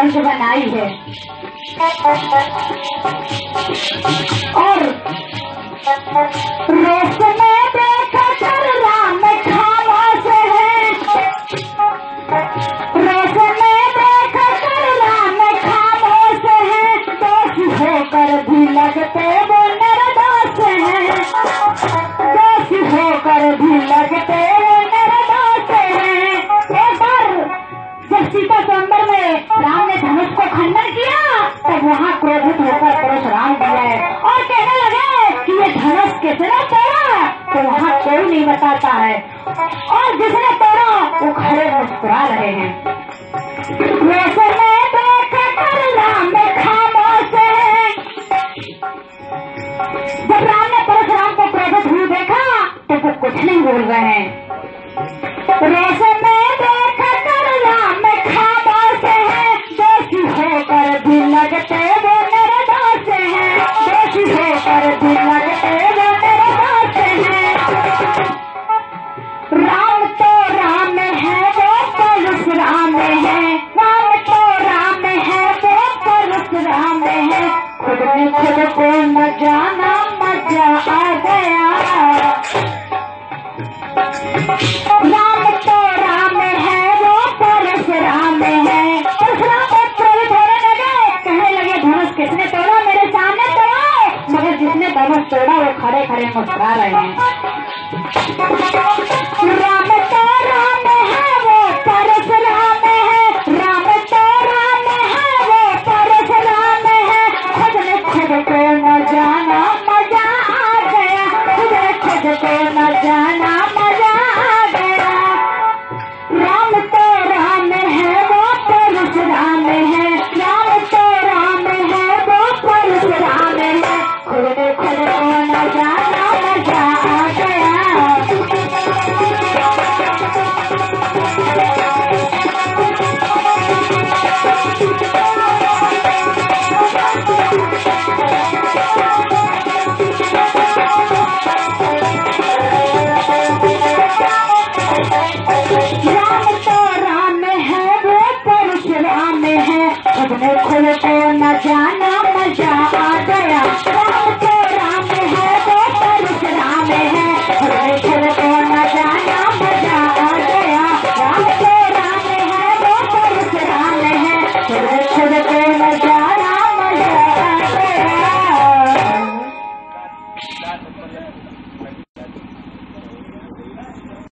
वंश बनाई है। और रोज में देखा कर राम खामोश है, रोज में देखा कर राम खामोश है, दोषी होकर भी लगते वो निर्दोष है, दोषी होकर भी लगते वो निर्दोष है। एक बार जब सीता स्वयंवर में राम ने धनुष को खंडन किया तब वहाँ क्रोधित होकर परशुराम भी आए और कहने लगे कि ये धनुष किसने तोड़ा, तो वहाँ कोई नहीं बताता है और जिसने तोड़ा वो खड़े मुस्कुरा रहे हैं। वैसे मैं देखा कर राम खामोश है। जब राम ने परशुराम को क्रोधित हुए देखा तो वो कुछ नहीं बोल रहे हैं। वैसे मैं देखा कर राम खामोश है, दोषी होकर भी लगते वो निर्दोष है, दोषी होकर भी लगते वो निर्दोष है। राम तो राम है वो परशुराम है, राम तो राम है वो परशुराम है, खुद ने खुद को न जाना मजा आ गया। राम तो राम है वो परशुराम है। परशुराम को प्रेरित होने लगे, कहने लगे धनुष किसने तोड़ा, मेरे सामने तोड़ो। मगर जिसने धनुष तोड़ा वो खड़े खड़े मुस्कुरा रहे हैं। राम तो राम है वो परशुराम है, राम तो राम है वो परशुराम है, खुद ने खुद को न जाना मजा आ गया, खुद ने खुद को न जाना मजा आ गया। राम तो राम है वो परशुराम है, राम तो राम है वो परशुराम है, खुद ने खुद को न जाना मजा आ गया। राम तो राम है वो परशुराम है, खुद ने खुद को न जाना मजा आ गया। राम तो राम है वो परशुराम है, खुद ने खुद को न जाना मजा आ गया। राम तो राम है वो परशुराम है, खुद ने खुद को न जाना मजा आ गया।